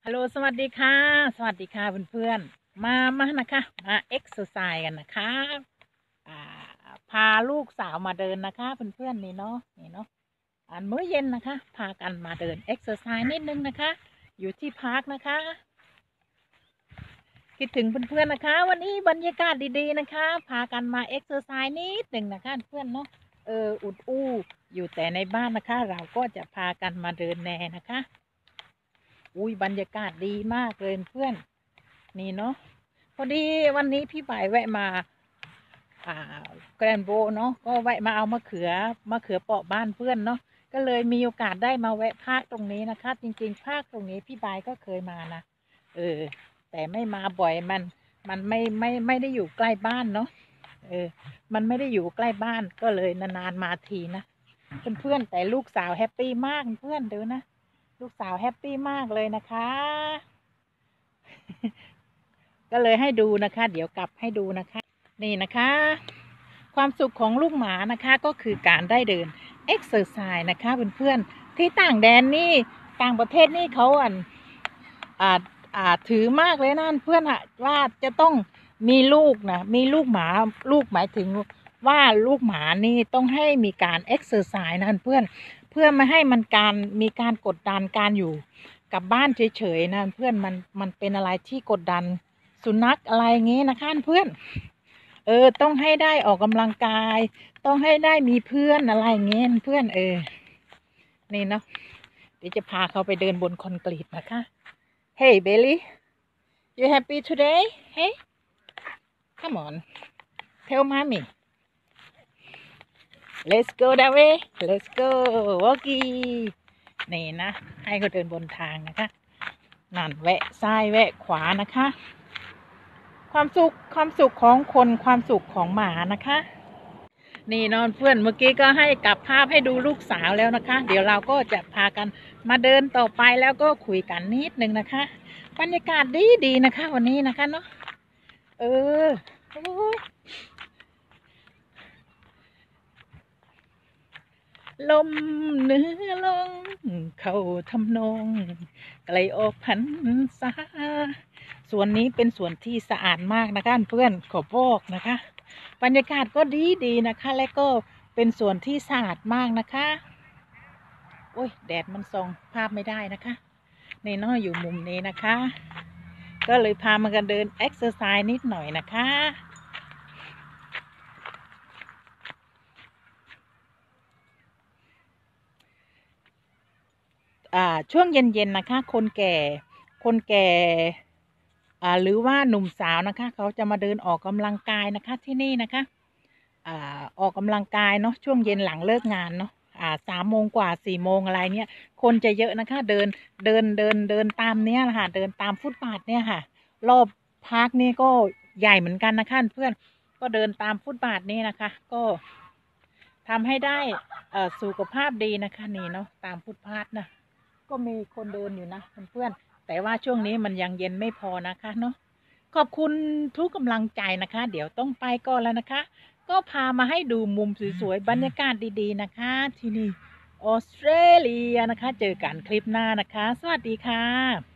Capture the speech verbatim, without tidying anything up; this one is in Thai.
ฮัลโหลสวัสดีค่ะสวัสดีค่ะเพื่อนๆมามานะคะมาเอ็กซ์ไซส์กันนะคะอ่าพาลูกสาวมาเดินนะคะเพื่อนๆนี่เนาะนี่เนาะอันมื้อเย็นนะคะพากันมาเดินเอ็กซ์ไซส์นิดนึงนะคะอยู่ที่พาร์คนะคะคิดถึงเพื่อนๆนะคะวันนี้บรรยากาศดีๆนะคะพากันมาเอ็กซ์ไซส์นิดหนึ่งนะคะเพื่อนเนาะเอออุดอู้อยู่แต่ในบ้านนะคะเราก็จะพากันมาเดินแน่นะคะอุ้ยบรรยากาศดีมากเลยเพื่อนนี่เนาะพอดีวันนี้พี่บ่ายแวะมาอ่าแกรนโบเนาะก็แวะมาเอามะเขือมะเขือเปาะบ้านเพื่อนเนาะก็เลยมีโอกาสได้มาแวะภาคตรงนี้นะคะจริงๆภาคตรงนี้พี่บ่ายก็เคยมานะเออแต่ไม่มาบ่อยมันมันไม่ไม่ไม่ได้อยู่ใกล้บ้านเนาะเออมันไม่ได้อยู่ใกล้บ้านก็เลยนานๆมาทีนะเพื่อนๆแต่ลูกสาวแฮปปี้มากเพื่อนดูนะลูกสาวแฮปปี้มากเลยนะคะก็เลยให้ดูนะคะเดี๋ยวกลับให้ดูนะคะนี่นะคะความสุขของลูกหมานะคะก็คือการได้เดินเอ็กซ์ไซส์นะคะเพื่อนๆที่ต่างแดนนี่ต่างประเทศนี่เขาอ่ะอ่าอ่าถือมากเลยนะเพื่อนอะว่าจะต้องมีลูกนะมีลูกหมาลูกหมายถึงว่าลูกหมานี่ต้องให้มีการเอ็กซ์ไซส์นะเพื่อนเพื่อไม่ให้มันการมีการกดดันการอยู่กับบ้านเฉยๆนะเพื่อนมันมันเป็นอะไรที่กดดันสุนัขอะไรอย่างงี้นะคะเพื่อนเออต้องให้ได้ออกกำลังกายต้องให้ได้มีเพื่อนอะไรอย่างเงี้ยเพื่อนเออนี่เนาะเดี๋ยวจะพาเขาไปเดินบนคอนกรีตนะคะ Hey Bailey you happy today Hey come on tell mommy let's go that way let's go walkie นี่นะให้เขาเดินบนทางนะคะนั่นแวะซ้ายแวะขวานะคะความสุขความสุขของคนความสุขของหมานะคะนี่นอนเพื่อนเมื่อกี้ก็ให้กลับภาพให้ดูลูกสาวแล้วนะคะเดี๋ยวเราก็จะพากันมาเดินต่อไปแล้วก็คุยกันนิดนึงนะคะบรรยากาศดีดีนะคะวันนี้นะคะเนาะเออลมเนื้อลงเข้าทำนองไกลออกพันษาส่วนนี้เป็นส่วนที่สะอาดมากนะคะเพื่อนขอบอกนะคะบรรยากาศก็ดีดีนะคะและก็เป็นส่วนที่สะอาดมากนะคะโอ้ยแดดมันส่องภาพไม่ได้นะคะในน้อยอยู่มุมนี้นะคะก็เลยพามากันเดินเอ็กซ์ไซส์นิดหน่อยนะคะอ่าช่วงเย็นๆนะคะคนแก่คนแก่อ่าหรือว่าหนุ่มสาวนะคะเขาจะมาเดินออกกำลังกายนะคะที่นี่นะคะอ่าออกกำลังกายเนาะช่วงเย็นหลังเลิกงานเนาะอ่าสามโมงกว่าสี่โมงอะไรเนี่ยคนจะเยอะนะคะเดินเดินเดินเดินตามเนี้ยค่ะเดินตามฟุตบาทเนี่ยค่ะรอบพาร์คนี่ก็ใหญ่เหมือนกันนะคะเพื่อนก็เดินตามฟุตบาทนี่นะคะก็ทำให้ได้เอ่อสุขภาพดีนะคะนี่เนาะตามฟุตบาทนะก็มีคนเดินอยู่นะเพื่อนๆแต่ว่าช่วงนี้มันยังเย็นไม่พอนะคะเนาะขอบคุณทุกกำลังใจนะคะเดี๋ยวต้องไปก่อนแล้วนะคะก็พามาให้ดูมุมสวยๆบรรยากาศดีๆนะคะที่นี่ออสเตรเลียนะคะเจอกันคลิปหน้านะคะสวัสดีค่ะ